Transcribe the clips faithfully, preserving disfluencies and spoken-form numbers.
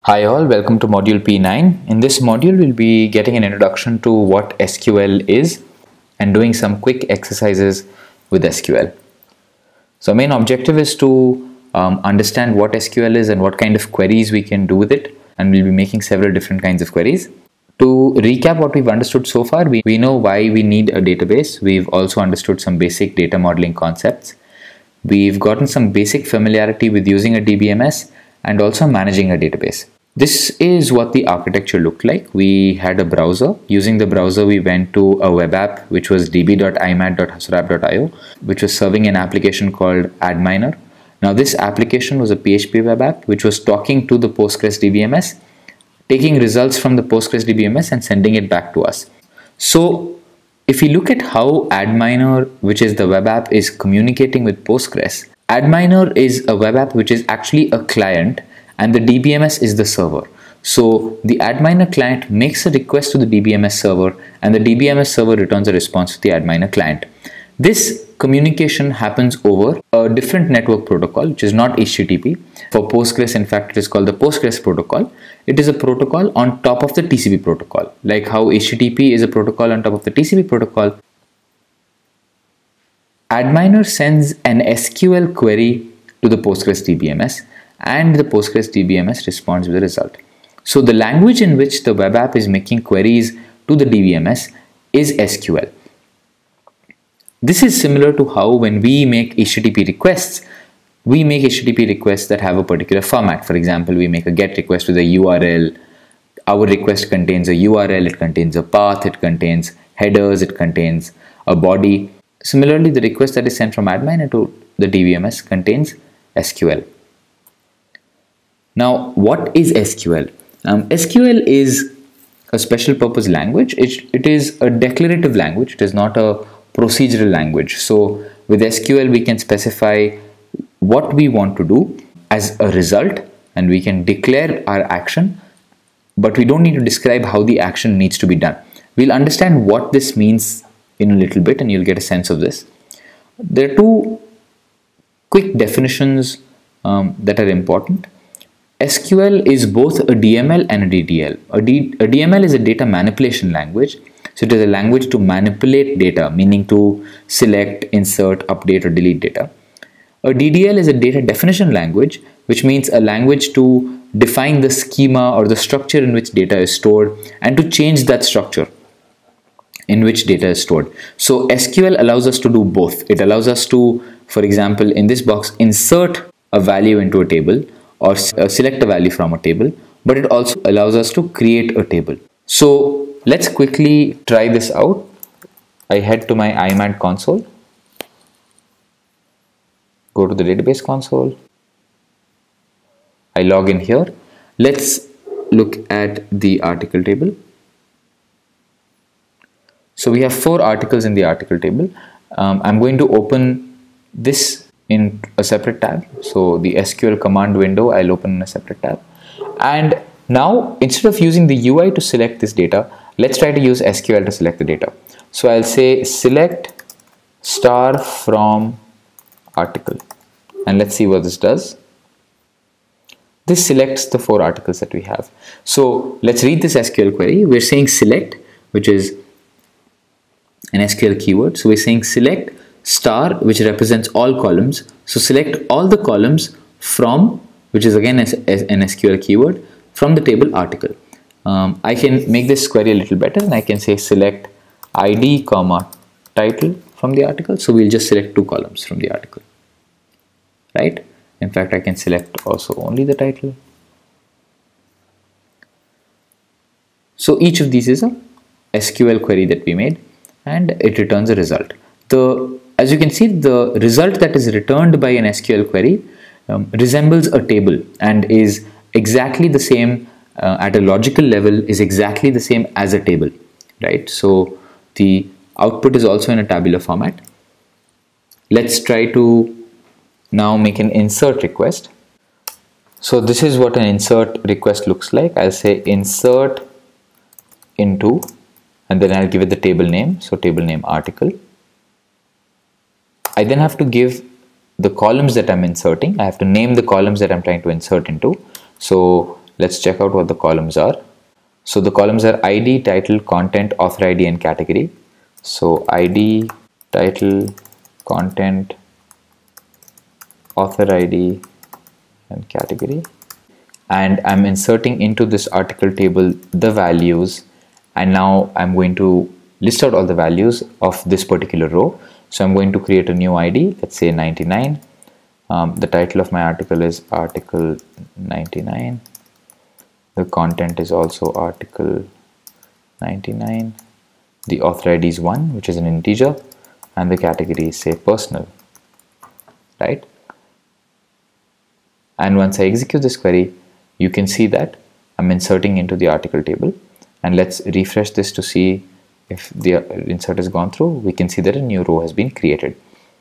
Hi all, welcome to module P nine. In this module, we'll be getting an introduction to what S Q L is and doing some quick exercises with S Q L. So main objective is to um, understand what S Q L is and what kind of queries we can do with it, and we'll be making several different kinds of queries. To recap what we've understood so far, we, we know why we need a database. We've also understood some basic data modeling concepts. We've gotten some basic familiarity with using a D B M S and also managing a database. This is what the architecture looked like. We had a browser. Using the browser, we went to a web app, which was d b dot i mat dot husrap dot i o, which was serving an application called adminer. Now, this application was a P H P web app, which was talking to the Postgres D B M S, taking results from the Postgres D B M S and sending it back to us. So, if you look at how adminer, which is the web app, is communicating with Postgres, adminer is a web app which is actually a client, and the D B M S is the server. So the adminer client makes a request to the D B M S server, and the D B M S server returns a response to the adminer client. This communication happens over a different network protocol, which is not H T T P. For Postgres, in fact, it is called the Postgres protocol. It is a protocol on top of the T C P protocol. Like how H T T P is a protocol on top of the T C P protocol, adminer sends an S Q L query to the Postgres D B M S, and the Postgres D B M S responds with a result. So the language in which the web app is making queries to the D B M S is S Q L. This is similar to how when we make H T T P requests, we make H T T P requests that have a particular format. For example, we make a GET request with a U R L. Our request contains a U R L, it contains a path, it contains headers, it contains a body. Similarly, the request that is sent from adminer to the D B M S contains S Q L. Now, what is S Q L? Um, S Q L is a special purpose language. It, it is a declarative language. It is not a procedural language. So with S Q L, we can specify what we want to do as a result, and we can declare our action, but we don't need to describe how the action needs to be done. We'll understand what this means in a little bit, and you'll get a sense of this. There are two quick definitions um, that are important. S Q L is both a D M L and a D D L. A, D, a D M L is a data manipulation language. So it is a language to manipulate data, meaning to select, insert, update, or delete data. A D D L is a data definition language, which means a language to define the schema or the structure in which data is stored and to change that structure in which data is stored. So S Q L allows us to do both. It allows us to, for example, in this box, insert a value into a table or select a value from a table, but it also allows us to create a table. So let's quickly try this out. I head to my I mat console, go to the database console, I log in here. Let's look at the article table. So we have four articles in the article table. Um, I'm going to open this in a separate tab. So the S Q L command window, I'll open in a separate tab. And now, instead of using the U I to select this data, let's try to use S Q L to select the data. So I'll say select star from article, and let's see what this does. This selects the four articles that we have. So let's read this S Q L query. We're saying select, which is an S Q L keyword. So we're saying select star, which represents all columns. So select all the columns from, which is again an S Q L keyword, from the table article. Um, I can make this query a little better, and I can say select I D comma title from the article. So we'll just select two columns from the article, right? In fact, I can select also only the title. So each of these is a S Q L query that we made, and it returns a result. The As you can see, the result that is returned by an S Q L query um, resembles a table and is exactly the same uh, at a logical level, is exactly the same as a table, right? So the output is also in a tabular format. Let's try to now make an insert request. So this is what an insert request looks like. I'll say insert into, and then I'll give it the table name. So table name article. I then have to give the columns that I'm inserting. I have to name the columns that I'm trying to insert into. So let's check out what the columns are. So the columns are I D, title, content, author I D and category. So I D, title, content, author I D and category. And I'm inserting into this article table the values, and now I'm going to list out all the values of this particular row. So I'm going to create a new I D, let's say ninety-nine. Um, the title of my article is article ninety-nine. The content is also article ninety-nine. The author I D is one, which is an integer, and the category is say personal, right? And once I execute this query, you can see that I'm inserting into the article table. And let's refresh this to see if the insert has gone through. We can see that a new row has been created.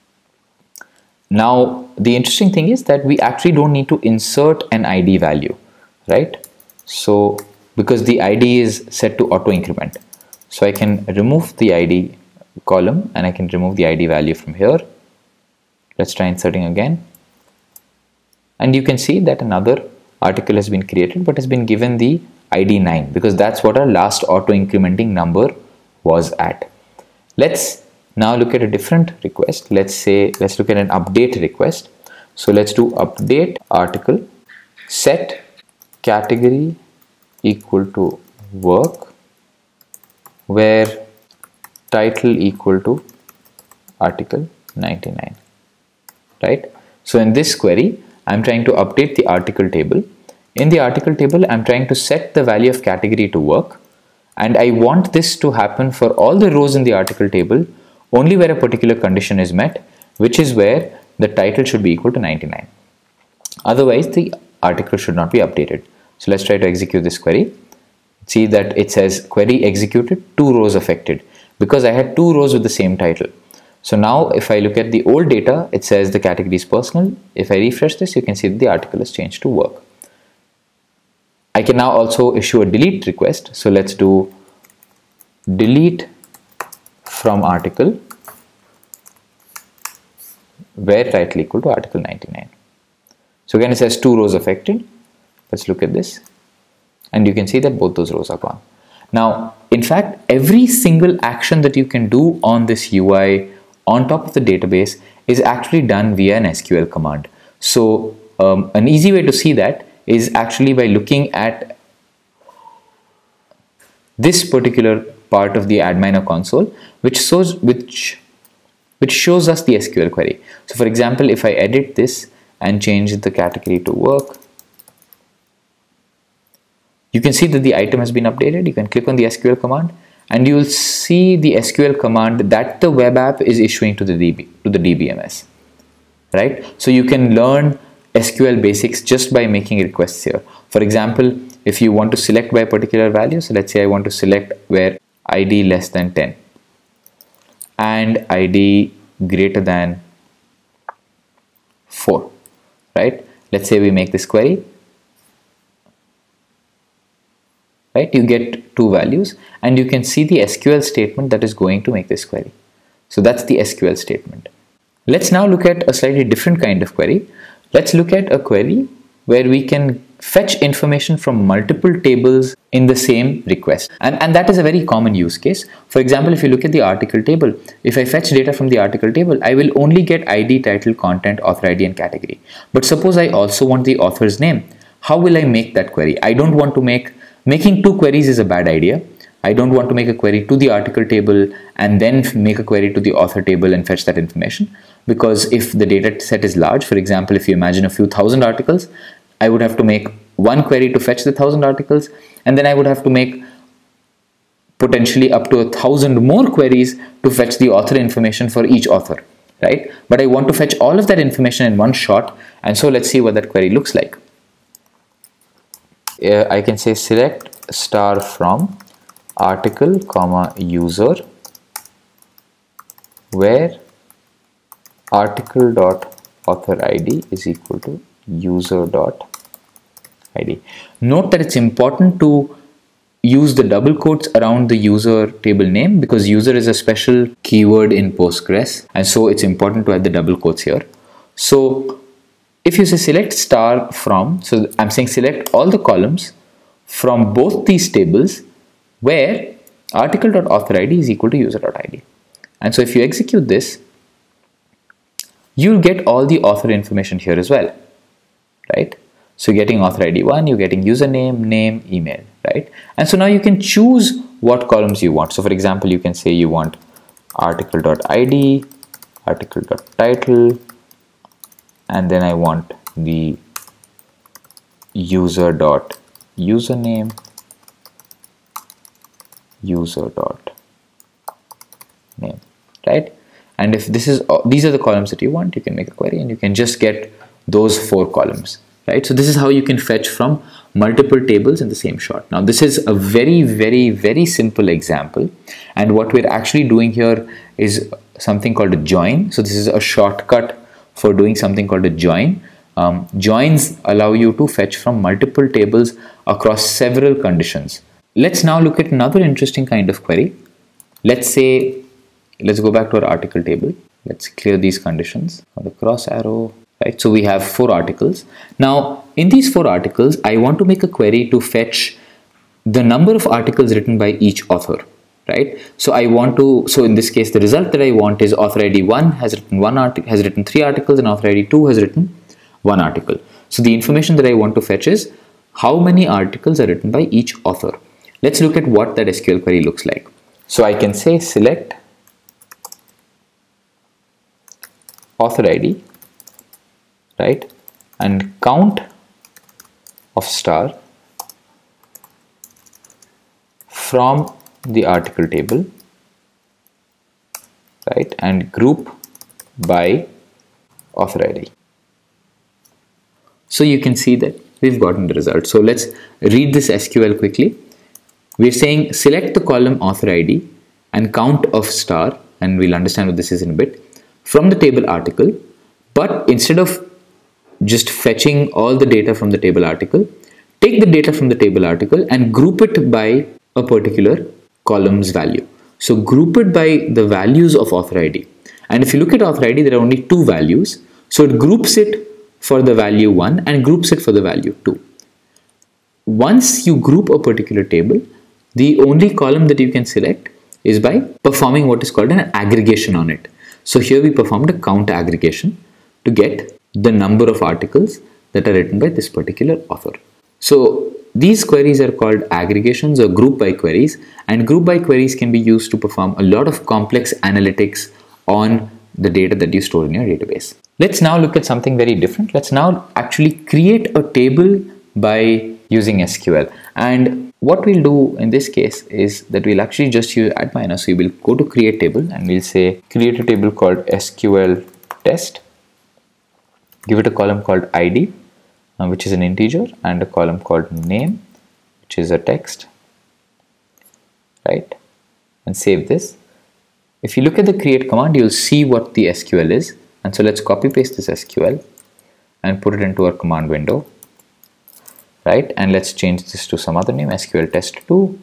Now, the interesting thing is that we actually don't need to insert an I D value, right? So, because the I D is set to auto increment. So I can remove the I D column and I can remove the I D value from here. Let's try inserting again. And you can see that another article has been created, but has been given the I D nine, because that's what our last auto incrementing number was at. Let's now look at a different request. Let's say, let's look at an update request. So let's do update article, set category equal to work, where title equal to article ninety-nine, right? So in this query, I'm trying to update the article table. In the article table, I'm trying to set the value of category to work, and I want this to happen for all the rows in the article table only where a particular condition is met, which is where the title should be equal to ninety-nine. Otherwise, the article should not be updated. So let's try to execute this query. See that it says query executed, two rows affected, because I had two rows with the same title. So now if I look at the old data, it says the category is personal. If I refresh this, you can see that the article has changed to work. I can now also issue a delete request. So let's do delete from article where title equal to article ninety-nine. So again, it says two rows affected. Let's look at this. And you can see that both those rows are gone. Now, in fact, every single action that you can do on this U I on top of the database is actually done via an S Q L command. So um, an easy way to see that is actually by looking at this particular part of the adminer console, which shows which which shows us the S Q L query. So for example, if I edit this and change the category to work, you can see that the item has been updated. You can click on the S Q L command and you will see the S Q L command that the web app is issuing to the D B, to the D B M S, right? So you can learn S Q L basics just by making requests here. For example, if you want to select by a particular value, so let's say I want to select where I D less than ten and I D greater than four, right? Let's say we make this query, right? You get two values and you can see the S Q L statement that is going to make this query. So that's the S Q L statement. Let's now look at a slightly different kind of query. Let's look at a query where we can fetch information from multiple tables in the same request. And, and that is a very common use case. For example, if you look at the article table, if I fetch data from the article table, I will only get I D, title, content, author I D and category. But suppose I also want the author's name. How will I make that query? I don't want to make, making two queries is a bad idea. I don't want to make a query to the article table and then make a query to the author table and fetch that information. Because if the data set is large, for example, if you imagine a few thousand articles, I would have to make one query to fetch the thousand articles, and then I would have to make potentially up to a thousand more queries to fetch the author information for each author, right? But I want to fetch all of that information in one shot, and so let's see what that query looks like. Uh, I can say select star from article comma user where article dot author I D is equal to user dot I D. Note that it's important to use the double quotes around the user table name because user is a special keyword in Postgres, and so it's important to add the double quotes here. So If you say select star from, so I'm saying select all the columns from both these tables where article.author_id is equal to user.id. And so if you execute this, you'll get all the author information here as well, right? So you're getting author I D one, you're getting username, name, email, right? And so now you can choose what columns you want. So for example, you can say you want article.id, article.title, and then I want the user.username, user.name, right? And if this is these are the columns that you want, you can make a query and you can just get those four columns, right? So this is how you can fetch from multiple tables in the same shot. Now this is a very, very, very simple example, and what we're actually doing here is something called a join. So this is a shortcut for doing something called a join. Um, joins allow you to fetch from multiple tables across several conditions. Let's now look at another interesting kind of query. Let's say, let's go back to our article table. Let's clear these conditions on the cross arrow, right? So we have four articles. Now in these four articles, I want to make a query to fetch the number of articles written by each author, right? So I want to, so in this case, the result that I want is author I D one has written one article, has written three articles, and author I D two has written one article. So the information that I want to fetch is how many articles are written by each author. Let's look at what that S Q L query looks like. So I can say select author I D, right, and count of star from the article table, right, and group by author I D. So you can see that we've gotten the result. So let's read this S Q L quickly. We're saying select the column author I D and count of star, and we'll understand what this is in a bit, from the table article, but instead of just fetching all the data from the table article, take the data from the table article and group it by a particular column's value. So group it by the values of author I D. And if you look at author I D, there are only two values. So it groups it for the value one and groups it for the value two. Once you group a particular table, the only column that you can select is by performing what is called an aggregation on it. So here we performed a count aggregation to get the number of articles that are written by this particular author. So these queries are called aggregations or group by queries, and group by queries can be used to perform a lot of complex analytics on the data that you store in your database. Let's now look at something very different. Let's now actually create a table by using S Q L. And what we'll do in this case is that we'll actually just use add minus. So we will go to create table and we'll say create a table called S Q L test. Give it a column called I D, uh, which is an integer, and a column called name, which is a text, right? And save this. If you look at the create command, you'll see what the S Q L is. And so let's copy paste this S Q L and put it into our command window, right? And let's change this to some other name, S Q L test two,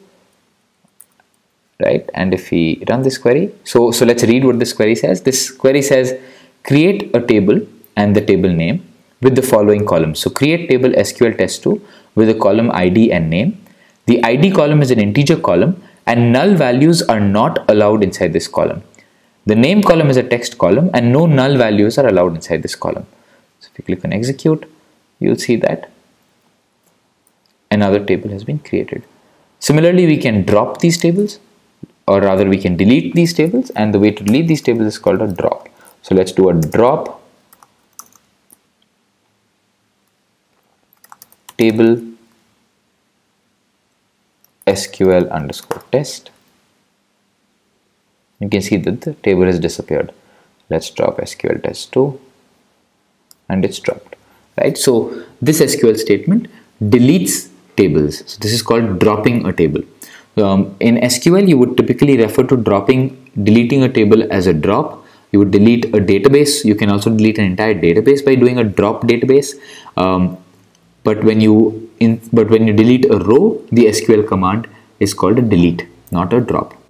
right? And if we run this query, so, so let's read what this query says. This query says create a table and the table name with the following columns. So create table S Q L test two with a column I D and name. The I D column is an integer column and null values are not allowed inside this column. The name column is a text column and no null values are allowed inside this column. So if you click on execute, you'll see that another table has been created. Similarly, we can drop these tables, or rather we can delete these tables, and the way to delete these tables is called a drop. So let's do a drop table S Q L underscore test. You can see that the table has disappeared. Let's drop S Q L test two and it's dropped, right? So this S Q L statement deletes tables. So this is called dropping a table. Um, in S Q L, you would typically refer to dropping, deleting a table as a drop. You would delete a database. You can also delete an entire database by doing a drop database. Um, but when you in, but when you delete a row, the S Q L command is called a delete, not a drop.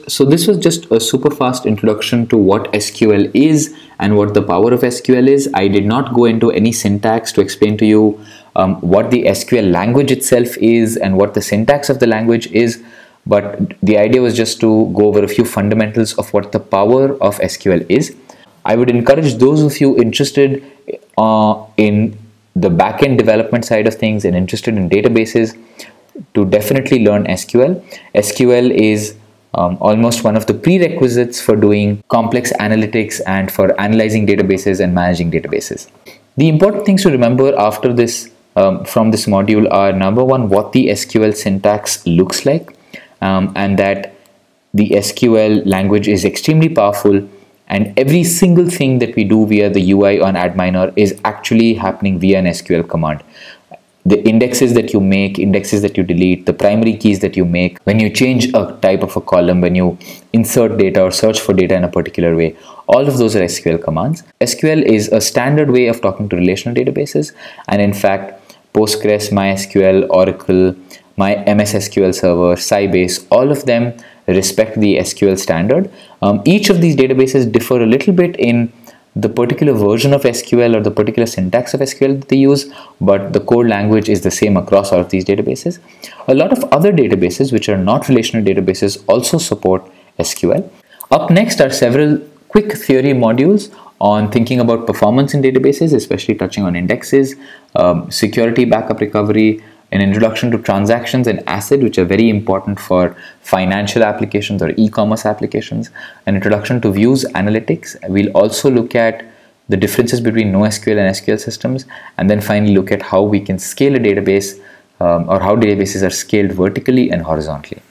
So this was just a super fast introduction to what S Q L is and what the power of S Q L is. I did not go into any syntax to explain to you um, what the S Q L language itself is and what the syntax of the language is, but the idea was just to go over a few fundamentals of what the power of S Q L is. I would encourage those of you interested uh, in the backend development side of things and interested in databases to definitely learn S Q L. S Q L is Um, almost one of the prerequisites for doing complex analytics and for analyzing databases and managing databases. The important things to remember after this um, from this module are, number one, what the S Q L syntax looks like, um, and that the S Q L language is extremely powerful, and every single thing that we do via the U I on Adminer is actually happening via an S Q L command. The indexes that you make, indexes that you delete, the primary keys that you make, when you change a type of a column, when you insert data or search for data in a particular way, all of those are S Q L commands. S Q L is a standard way of talking to relational databases, and in fact, Postgres, MySQL, Oracle, my M S S Q L Server, Sybase, all of them respect the S Q L standard. Um, each of these databases differ a little bit in the particular version of S Q L or the particular syntax of S Q L that they use, but the core language is the same across all of these databases. A lot of other databases which are not relational databases also support S Q L. Up next are several quick theory modules on thinking about performance in databases, especially touching on indexes, um, security backup recovery, an introduction to transactions and ACID, which are very important for financial applications or e-commerce applications, an introduction to views analytics. We'll also look at the differences between NoSQL and S Q L systems, and then finally look at how we can scale a database um, or how databases are scaled vertically and horizontally.